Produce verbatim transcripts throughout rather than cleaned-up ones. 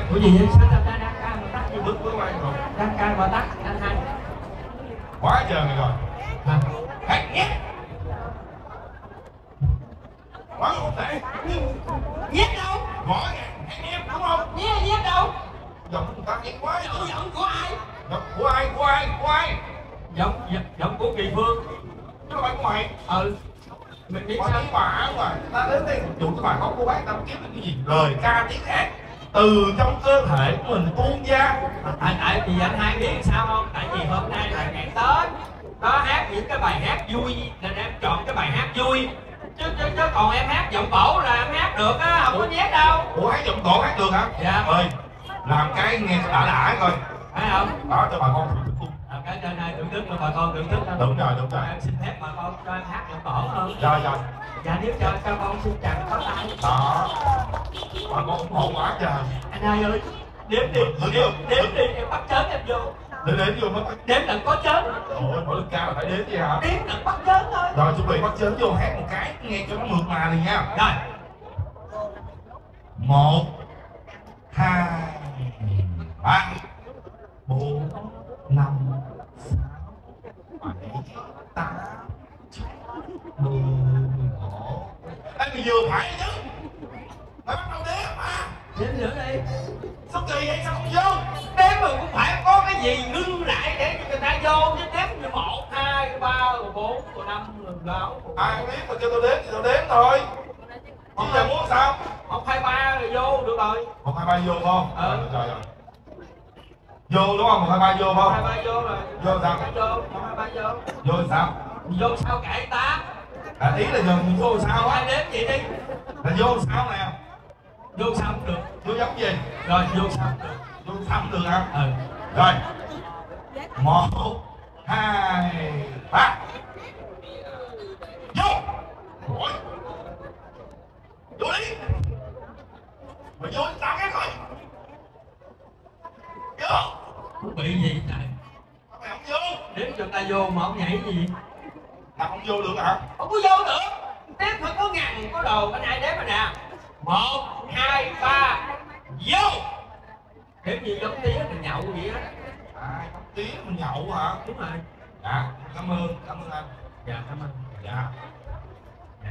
Ủa gì vậy? Sao ta đang ca mà tắt gì? Bước bước quay rồi. Đang ca mà tắt anh hai. Quá trời rồi. Hả? Hãy nhét. Quá không thể. Nhét đâu? Gõ hãy nhét đúng không? Nhét nhét đâu? Giọng người ta nhét quá. Giọng giọng của ai? Giọng của ai? Của ai? Của ai? Giọng giọng của Kỳ Phương. Chứ không phải của mày. Ừ. Mình biết Bà sao? tiếng bà mà ta đến đây phục vụ cho bà con cô bác, ta kiếm được cái gì? Lời ca tiếng hát từ trong cơ thể của mình tuôn ra. Tại tại vì anh hai biết sao không? Tại vì hôm nay là ngày Tết, có hát những cái bài hát vui nên em chọn cái bài hát vui. Chứ chứ, chứ còn em hát giọng cổ là em hát được á, không có nhét đâu. Ủa hát giọng cổ hát được hả? Dạ. Ơi, làm cái nghe đã đã coi. Phải không? Đó cho bà con thưởng thức. À, cái trên này thưởng thức cho bà con thưởng thức thôi. Đúng rồi, đúng rồi. Em xin phép bà con cho em hát giọng cổ hơn. Rồi rồi. Dạ nếu cho cho con xin chào có tay. Đó. Bà con ủng hộ quá trời. Anh hai ơi, đếm đi, đếm, đếm đi, em bắt chớn em vô. Để đến vô mất. Đếm lần có chớn. Ôi, mỗi lần ca là phải đến gì hả? Đếm lần bắt chớn thôi. Rồi chuẩn bị bắt chớn vô hát một cái nghe cho nó mượt mà liền nha. Rồi. Một, hai, ba, bốn, năm, sáu, bảy, tám, mười một. Đây mày vừa phải chứ. Mày bắt đầu đếm mà. Đếm nữa đi. Sao kỳ vậy sao không vô? Đếm mà cũng phải có cái gì ngưng lại để cho người ta vô chứ đếm như một, hai, ba, bốn, năm, sáu. Ai biết mà cho tôi đếm thì tôi đếm thôi. Bây giờ muốn sao? Một, hai, ba rồi vô được rồi. Một hai ba vô không? Ừ. Rồi rồi. Vô đúng không? Một hai ba vô không? Một, hai, ba vô rồi. Vô sao? Vô, một, hai, ba vô. Vô sao? Vô sao kệ ta? À, ý là giờ mình vô sao Ai á? đếm vậy đi. Là vô sao nè? Vô sao cũng được. Vô giống gì? Rồi vô sao cũng được. Vô sao cũng được hả? Ừ. Rồi. Một, hai, ba. Vô. Ủa? Vô đi. Mày vô tao cái rồi. Vô. Bị gì trời? Mày không vô. Đếm cho ta vô mà không nhảy gì. Nào không vô được hả? Không có vô được. Đếm phải có ngàn có đồ, anh ai đếm rồi nè. Một, hai, ba, vô. Đếm gì giống tía mình nhậu vậy á. À, tiếng mình nhậu hả? Đúng rồi. Dạ, cảm ơn, cảm ơn anh. Dạ, cảm ơn. Dạ. Dạ.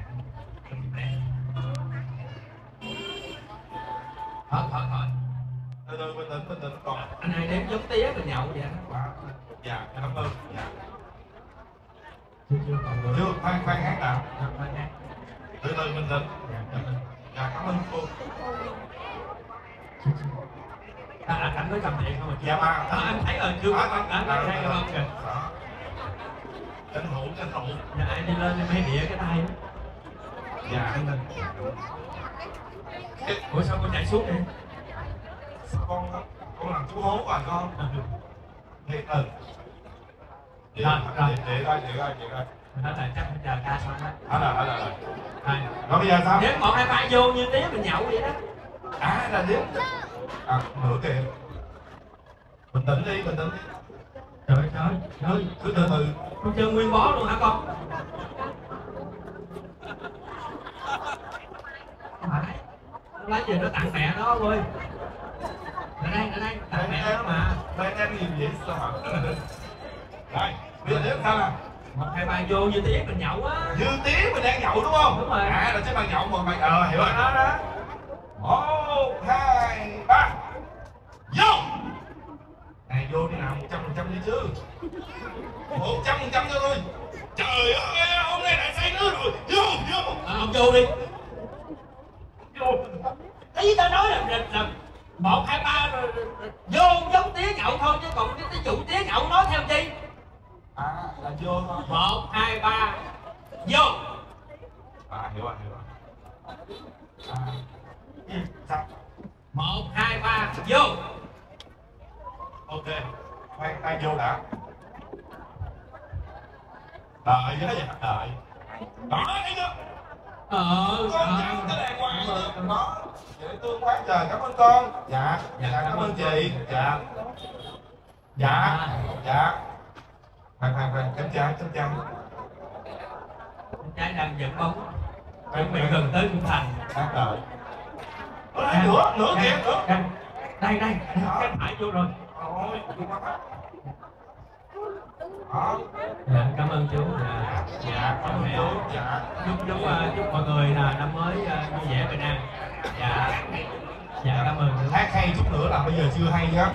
Thôi, thôi, thôi. Từ từ, bình tĩnh, bình tĩnh còn. Anh hai đếm giống tía mình nhậu vậy đó. Dạ, cảm ơn. Dạ. Chưa, chưa còn được. Chưa, khoan, khoan hát nào. Dạ, khoan hát. Từ từ, bình tĩnh. Dạ, cảm ơn. Dạ, cảm ơn cô. À, à, anh mới cầm điện không mà. Dạ mà. À, anh thấy rồi, chưa có anh anh thấy hay không kìa. Tranh thủ, tranh thủ. Dạ, anh đi lên em hay đĩa cái tay đó. Dạ, anh lên. Ủa sao con chạy xuống đi? Con, con làm chú hố à con. Thiệt ừ. Để, Rồi, rồi. để, để coi, để coi, để coi. Đó là chắc phải chờ ca xong đó. À là, à là, là. Rồi. Rồi bây giờ sao? Nếu một hai ba vô như tía mình nhậu vậy đó. À là đếm. À, nửa kìa. Bình tĩnh đi, bình tĩnh đi. Trời ơi, trời ơi, Cứ từ từ. con chơi nguyên bó luôn hả con? Không phải. Lấy gì nó tặng mẹ nó ơi. Ở đây, ở đây, tặng mẹ nó mà. Đây em nhìn vậy sao hả? Rồi, bây giờ đếm sao nè? Một hai ba vô như tía mình nhậu á. Như tiếng mình đang nhậu đúng không? Đúng rồi. À là chứ bàn nhậu mà mày ờ hiểu rồi. Đó đó. Một, hai, ba. Vô. Này vô đi nào, một trăm phần trăm đi chứ. Một trăm phần trăm cho tôi. Trời ơi, hôm nay lại say nữa rồi. Vô, vô. À, ông vô đi. Vô. Cái gì tao nói là, là, là một hai ba rồi, rồi, rồi vô giống tía nhậu thôi chứ còn cái chủ tía nhậu nói theo chi? À là vô thôi. Một hai ba vô. À hiểu rồi, hiểu rồi. À. Ừ, sao? Một hai ba vô. Ok, khoan tay vô đã. Đợi với đó vậy, đợi. Đó, thấy chưa? Ờ, Con ờ. cháu tới đàng hoàng luôn. Đó. Vậy tương quán trời, cảm ơn con. Dạ, dạ, dạ cảm ơn chị. Dạ. Dạ, dạ. Khoan, khoan, khoan, chấm chán, chấm chán. Con trai đang giận bóng. Chuẩn bị gần tới Trung Thành. Đang đợi. Ơ, nửa, nửa kìa, nửa. Đây đây, cái phải vô rồi. Ôi, đúng quá. Đó. Dạ, cảm ơn chú. Dạ, Dạ, cảm ơn chú. Dạ. chúc chúc uh, chúc mọi người là năm mới uh, vui vẻ bình an. Dạ, dạ cảm ơn chú. Hát hay chút nữa là bây giờ chưa hay á.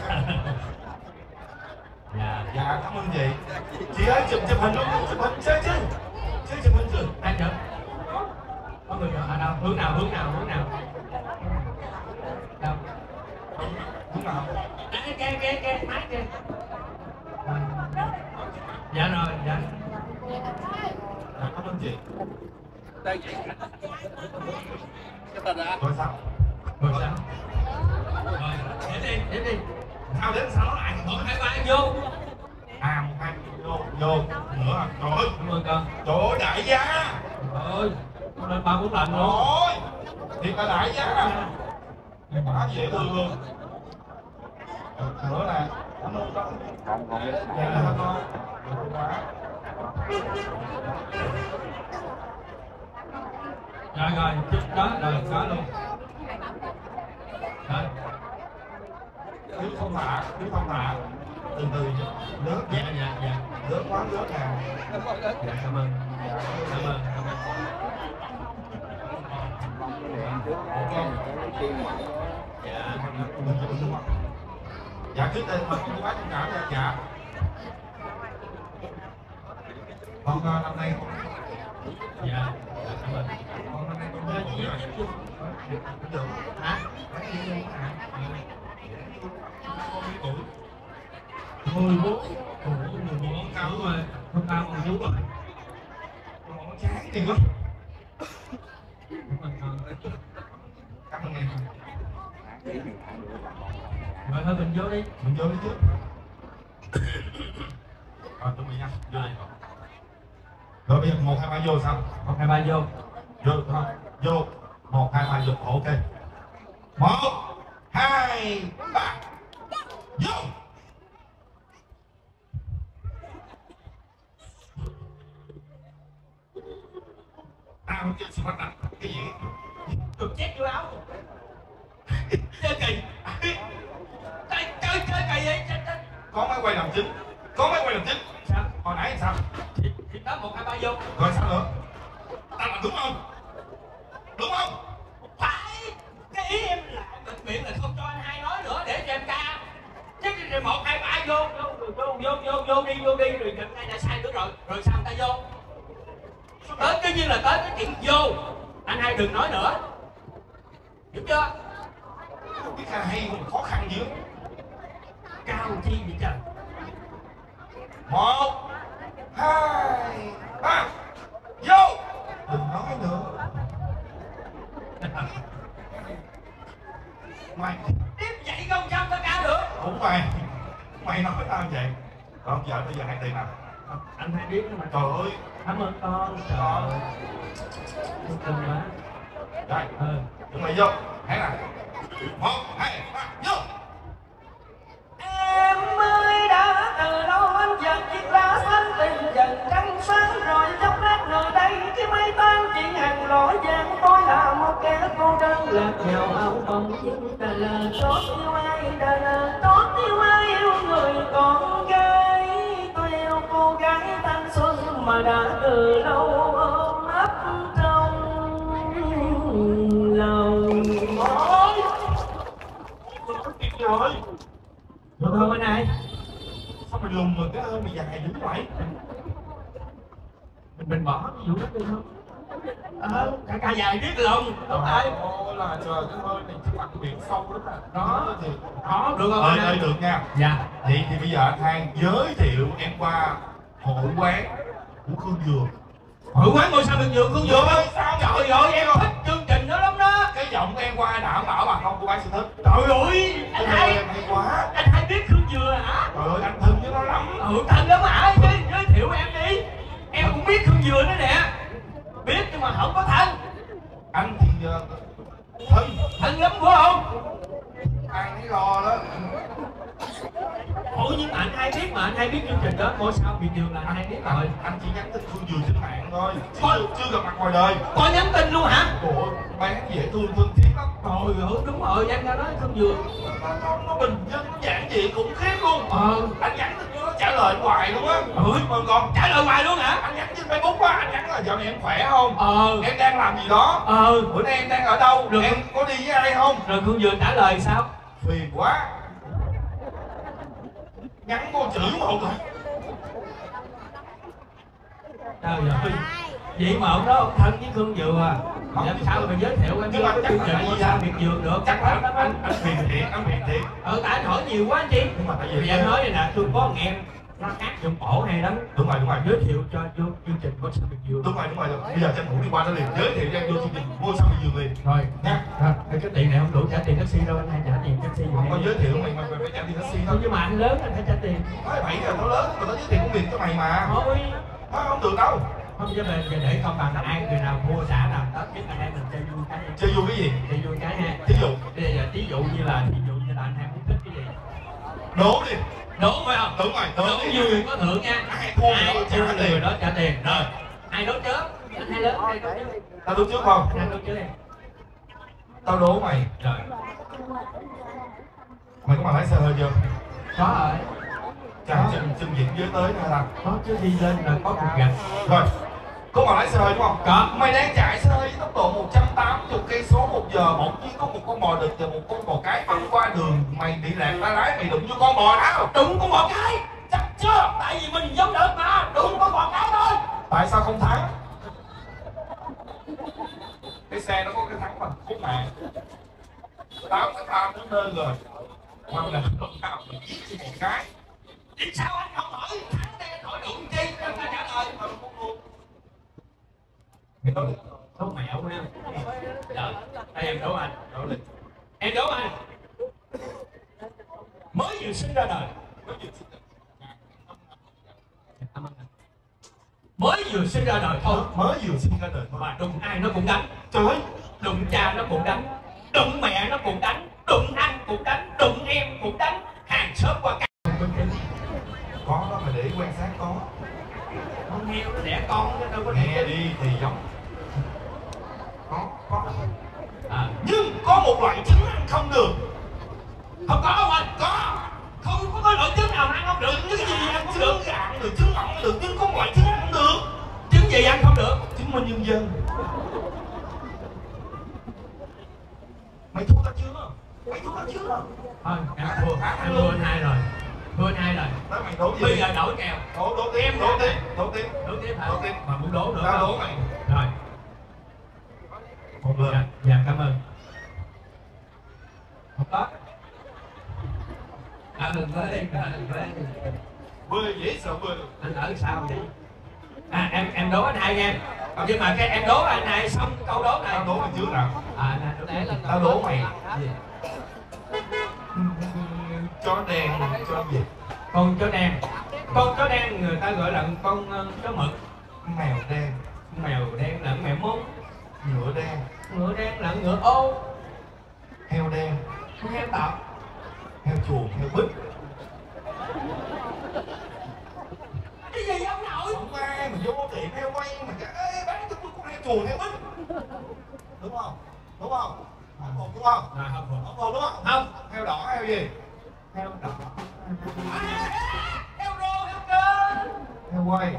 Dạ, Dạ, cảm ơn chị. Chị ơi, chụp chụp hình luôn, chụp hình chơi chứ. Chơi chụp hình chứ. anh chụp. Có người ở đâu? Hướng nào? Hướng nào? Hướng nào? Đâu? Đúng nào? Cái cái cái cái máy kia. Dạ rồi, dạ. Dạ, cảm ơn chị. Đây chị. Cái tên đã. Rồi sao? Rồi sao? Rồi, đến đi, đến đi. Sao đến sao nó lại? Một hai ba vô. À, một hai vô, vô nữa à? Trời ơi, Cảm ơn con. trời ơi, đại gia. Trời ơi, con lên ba bốn lần Trời luôn. ơi, thiệt là đại gia. Quá dễ thương luôn. Nữa nè, cảm ơn con. Dạ hả con? Quá. Rồi rồi, chút đó rồi có luôn. Rồi. Thiếu không thả, thiếu không thả. Từ từ nước. Dạ dạ dạ. Nước quá nước nè. Dạ cảm ơn. Cảm ơn, cảm ơn. Dạ. Dạ trước tiên mời cô bác thông cảm nha. Dạ. Con uh, năm nay con Dạ. Cảm ơn. con năm nay con bao nhiêu rồi? Cũng được. Hả? Bác đi luôn hả? Con mấy tuổi? mười bốn. Ủa, mười bốn cao rồi. Không cao còn chú rồi. Con chán gì quá. Cảm ơn con. Cảm ơn em. Rồi thôi mình vô đi. Mình vô đi trước. Rồi chuẩn bị nha. Rồi. Rồi bây giờ một hai ba vô sao? Một hai ba vô. Vô thôi. Vô. Một hai ba vô. Ok. Một hai ba vô. À, cái gì bắt đặt cái gì? Được chết vô áo. Chơi kỳ. Chơi chơi chơi kỳ vậy. Chơi, chơi. Có máy quay làm chính. Có máy quay làm chính. Sao? Hồi nãy sao? Thì, thì đó một hai ba vô. Rồi sao nữa? Ta làm đúng không? Đúng không? Phải. Cái ý em là bệnh miệng là không cho anh hai nói nữa để cho em ca. Chứ rồi một hai ba vô vô vô vô vô vô đi vô đi rồi gần đây đã sai nữa rồi rồi sao người ta vô? Tới cái như là tới cái chuyện vô anh hai đừng nói nữa, hiểu chưa? Không biết ca hay không khó khăn gì đó. Cao chi vậy trời. Một hai ba vô. Đừng nói nữa. Mày Tiếp vậy không sao ta ca được. cũng mày mày nói tao vậy. Rồi giờ bây giờ hai tiền nào. Anh hai biết mà. Trời ơi. Cảm ơn con. Trời ơi. Thương quá. Rồi. Ừ. Tụi mày vô. Hãy nào. Một hai ba vô. Em mới đã từ lâu anh giật chiếc lá xanh tình dần trắng sáng rồi chốc lát nơi đây cái mây tan chỉ hàng lối gian tôi là một kẻ cô đơn lạc nhau áo bông nhưng ta là tốt yêu ai ta là tốt yêu ai yêu người con gái tôi yêu cô gái thanh xuân mà đã từ lâu ôm ấp trong lòng. Ôi Rồi. được không anh này? Sao mày lùm mà cái hơi mày dài dữ vậy? Mình mình bỏ cái vụ đó đi không? Ờ, cả cả dài biết lòng. Đúng rồi. Ôi là trời, cái hơi này chứ mặt biển sâu lắm à. Đó thì đó được không ơi anh? ơi được nha. Dạ. Vậy thì bây giờ anh Thang giới thiệu em qua hội quán của Khương Dừa. Hội quán ngôi sao Bình Dương Khương Dừa Ơi, không? sao Trời ơi em thích chương trình đó lắm đó. cái giọng của em qua đảm bảo bà con của bác sẽ thích. Trời ơi anh Cái hai em hay quá. anh hai biết Khương Dừa hả? Trời ơi anh thân với nó lắm. Ừ thân lắm hả? Giới, giới thiệu em đi. Em cũng biết Khương Dừa nữa nè. Biết nhưng mà không có thân. Anh thì uh, thân. Thân lắm phải không? Ai nấy lo đó. Ủa nhưng mà anh hai biết mà anh hai biết chương trình đó ngôi sao Bình Dương là anh hai biết rồi. Anh, anh chỉ nhắn tin Khương Dừa trên mạng thôi. Thôi. Chưa, chưa gặp mặt ngoài đời. Có nhắn tin luôn hả? Ủa bán dễ thương thân thiết lắm. Trời ơi, đúng rồi, anh đã nói không vừa. Nó, nó, nó bình dân, nó giản dị khủng khiếp luôn. Ờ. Anh nhắn tin cho nó trả lời hoài luôn á. Ừ. Mà còn Trả lời hoài luôn hả? anh nhắn trên Facebook á, anh nhắn là dạo này em khỏe không? Ờ. Em đang làm gì đó? Ờ. Bữa nay em đang ở đâu? Được. Em có đi với ai không? Rồi Khương Vừa trả lời sao? Phiền quá. Nhắn cô chữ một rồi. Trời ơi, vậy mà ông đó ông thân với Khương Vừa à? Làm sao mà giới thiệu anh Nhưng mà vô cái chắc chương là trình tại của vì sao sao? Việt Dược được? Chắc là anh, anh, anh phiền thiệt, anh phiền thiệt. Ờ, tại anh hỏi nhiều quá anh chị. Nhưng mà tại vì Vì anh nói vậy nè, tôi có một em nó hát giọng cổ hay lắm. Đúng rồi, đúng rồi. Giới thiệu cho vô chương trình của sao Việt Dược. Đúng rồi, đúng rồi. Bây giờ tranh thủ đi qua nó liền, giới thiệu cho em vô chương trình mua sao bây giờ liền. Rồi, Nha. rồi, cái tiền này không đủ trả tiền taxi đâu, anh hay trả tiền taxi Không có giùm em. giới thiệu mày mà mày phải trả tiền taxi thôi. Nhưng mà anh lớn anh phải trả tiền. Nói bảy giờ tao lớn mà tao giới thiệu công việc cho mày mà. Thôi, Nói không được đâu. không cho về để không bằng là ai người nào mua trả nào Tết biết anh em mình chơi vui cái Chơi vui cái gì? chơi vui cái ha. Thí dụ. Bây giờ ví dụ như là ví dụ như là anh em muốn thích cái gì? Đố đi. Đố phải không? Đúng rồi, đố Đố đi. nhiều người có thưởng nha. Ai thua người đó trả người tiền. đó trả tiền. Rồi, ai đố trước? Ai lớn ai đố trước? Tao đố trước không? Ai đố trước em? Tao đố mày. Rồi, Mày có bằng lái xe hơi chưa? có rồi. Chàng chân chân diện giới tới nữa là. Có chứ, đi lên là có cuộc gặp. Rồi. Có bằng lái xe hơi đúng không? Có. Mày đang chạy xe hơi với tốc độ một trăm tám mươi cây số một giờ, bỗng nhiên có một con bò đực và một con bò cái băng qua đường, mày bị lạc ra lái, mày đụng vô con bò nào? Đụng con bò cái. Chắc chưa? Tại vì mình giống được mà. Đụng con bò cái thôi. Tại sao không thắng? Cái xe nó có cái thắng bằng khúc mạng. Tao sẽ tao đến nơi rồi. Mà là lúc nào mình giết cho một cái. Thì sao anh không hỏi? Thắng đây anh hỏi đụng chi? Anh ta trả lời. Tao không luôn. Mày nói đi. Không mẹo nha. Rồi, đây em đố anh. Nói đi. Em đố anh. Mới vừa sinh ra đời. Nói gì xin Mới vừa sinh ra đời thôi mới vừa sinh ra đời thôi. mà đụng ai nó cũng đánh. Trời ơi. Đụng cha nó cũng đánh, đụng mẹ nó cũng đánh, đụng anh cũng đánh, đụng em cũng đánh. Hàng xóm qua cả. Có đó mà để quan sát có. Con heo nó đẻ con nó đâu có Nghe đẻ. đi thì giống. Có, có. À, Nhưng có một loại trứng ăn không được. không có không anh? Có. Không có cái loại trứng nào ăn không được. Trứng gì ăn không được? Trứng gà được, trứng ỏng được, nhưng có một loại trứng ăn không được. Trứng gì ăn không được? Chứng minh nhân dân. Mày thua tao chưa? Mày thua tao chưa? Thôi, em thua, em thua anh hai rồi. Thua anh hai rồi. Nói mày đố gì? Bây giờ đổi kèo. Đố, đố tiếp, đố tiếp, đố tiếp. Đố tiếp hả? Đố tiếp. Mà muốn đố nữa Tao không? đố mày. Rồi. Một lần. Dạ, dạ cảm ơn. Không có. À, đừng tới đi, đừng tới đi. Bơi dễ sợ bơi được. Anh ở sao vậy? À, em em đố anh hai nha. Nhưng mà cái em đố anh hai xong cái câu đố này. Tao đố mày trước nào. À, anh đố để Tao đố mày. Gì? Chó đen, chó gì? Con chó đen. Con chó đen người ta gọi là con uh, chó mực. Mèo đen. Con mèo đen là con mèo mông. Ngựa đen. Ngựa đen là ngựa ô. Heo đen. Con heo tộc. Heo chuồng, heo bít. Cái gì ông nội? Không ai mà vô tiệm heo quay mà cái ê bán cho tôi con heo chuồng, heo bít. Đúng không? Đúng không? Không phục đúng không? Rồi không phục. Không phục đúng không? Không. Heo đỏ, heo gì? Heo đỏ. À, heo rô, heo cơ. Heo quay.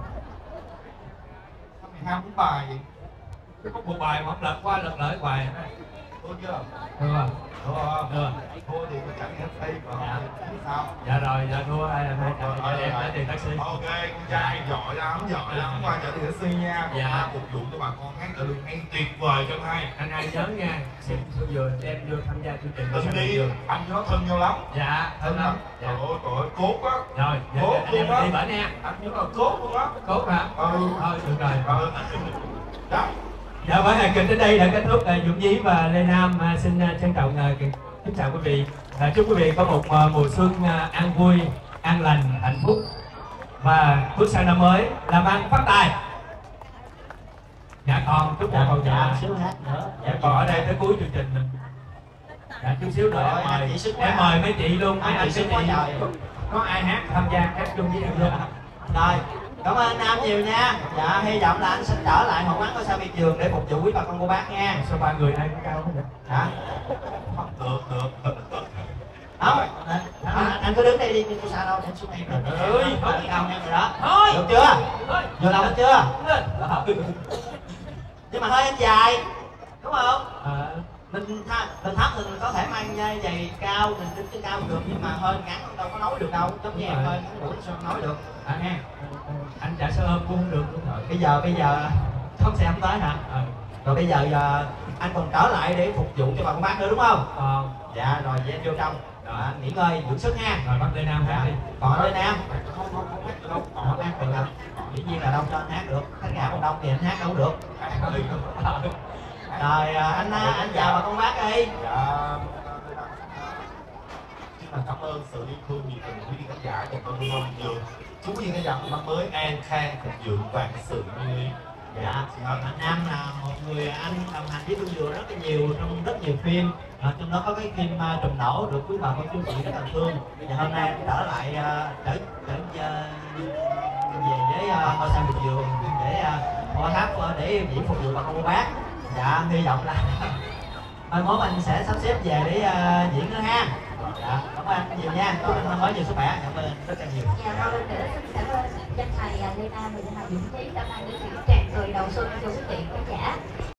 Sao mày ham muốn bài vậy? Cái có bộ bài mà không lật qua lật lại hoài. Đúng chưa? Được rồi. Đúng không? Được. Thua thì có chẳng hết đây còn Dạ. chứ sao? Dạ rồi, dạ thua ai là hai Rồi, trăm rồi, em rồi. trả tiền taxi. Ok, con trai giỏi lắm, giỏi lắm, qua trả tiền taxi nha. Còn Dạ. ta phục vụ cho bà con hát ở đường hay tuyệt vời cho hai. Anh hai nhớ nha, xin vừa em vô tham gia chương trình. Đừng đi, anh với nó thân nhau lắm. Dạ, Thân thân lắm. lắm. Trời Dạ. ơi, trời ơi, cốt á. Rồi, dạ, Cốt anh em luôn á. đi bển nha. Anh nhớ là cốt luôn á. Cốt hả? Ừ. Thôi, được rồi. Ừ. Đó. Dạ, buổi hài kịch đến đây đã kết thúc. À, Dũng Dí và Lê Nam à, xin à, trân trọng à, kính chào quý vị. À, chúc quý vị có một à, mùa xuân à, an vui, an lành, hạnh phúc và bước sang năm mới làm ăn phát tài. Dạ con, chúc dạ con dạ. xíu hát nữa. Dạ còn ở đây tới cuối chương trình mình. Dạ chút xíu nữa Rồi, em anh mời chị sức quá. em mời mấy chị luôn, mấy Anh anh chị mấy sức quá chị trời. có ai hát tham gia hát chung với em luôn. Rồi, Cảm ơn anh Nam nhiều nha. Dạ, hy vọng là anh sẽ trở lại Hòn Mắc Ngôi Sao Miệt Vườn để phục vụ quý bà con cô bác nha. Sao ba người ai cũng cao không vậy? Hả? Được, được. Không, anh, anh, anh cứ đứng đây đi, không sao đâu, anh xuống đây. Trời ơi, Thôi, cao nha rồi đó. Thôi. Được chưa? Thôi. Vừa lòng hết chưa? Lên. Nhưng mà hơi anh dài, đúng không? À, Mình tha, mình thấp thì mình có thể mang dây giày cao, mình đứng trên cao được, nhưng mà hơi ngắn đâu có nói được đâu, giống như em hơi ngắn mũi sao nói được. À nghe. anh trả xe ôm cũng không được luôn rồi. Bây giờ bây giờ không xe không tới hả? À, Rồi bây giờ giờ anh còn trở lại để phục vụ cho bà con bác nữa đúng không? à, Dạ rồi vậy anh vô trong. À, nghỉ ngơi dưỡng sức ha. rồi bắt Lê Nam hát đi. Còn Lê Nam không không không hát được đâu. Còn hát được hả? Dĩ nhiên là đâu cho anh hát được. Khán giả còn đông thì anh hát đâu được. Rồi anh anh chào bà con bác đi. Dạ. Xin là cảm ơn sự yêu thương nhiệt tình của quý vị khán giả dành cho Hương Miệt Vườn. Chúc quý vị khán giả một năm mới an khang, thịnh vượng, vạn sự như ý. Dạ, anh Nam là một người anh đồng hành với Hương Dừa rất là nhiều trong rất nhiều phim, à, trong đó có cái phim uh, Trùm Nổ được quý bà con chú chị rất là thương. Và hôm nay anh trở lại uh, trở trở uh, về với uh, Ngôi Sao Miệt Vườn để uh, hoa tháp uh, để diễn phục vụ bà con cô bác. Dạ, hy vọng là mai mốt anh sẽ sắp xếp về để uh, diễn nữa ha. Dạ, cảm ơn anh nhiều nha, chúc anh năm mới nhiều sức khỏe. Cảm ơn anh rất là nhiều. Dạ, một lần nữa xin cảm ơn danh thầy Lê Nam và danh thầy Nguyễn Trí đã mang đến những tràng cười đầu xuân cho quý vị khán giả.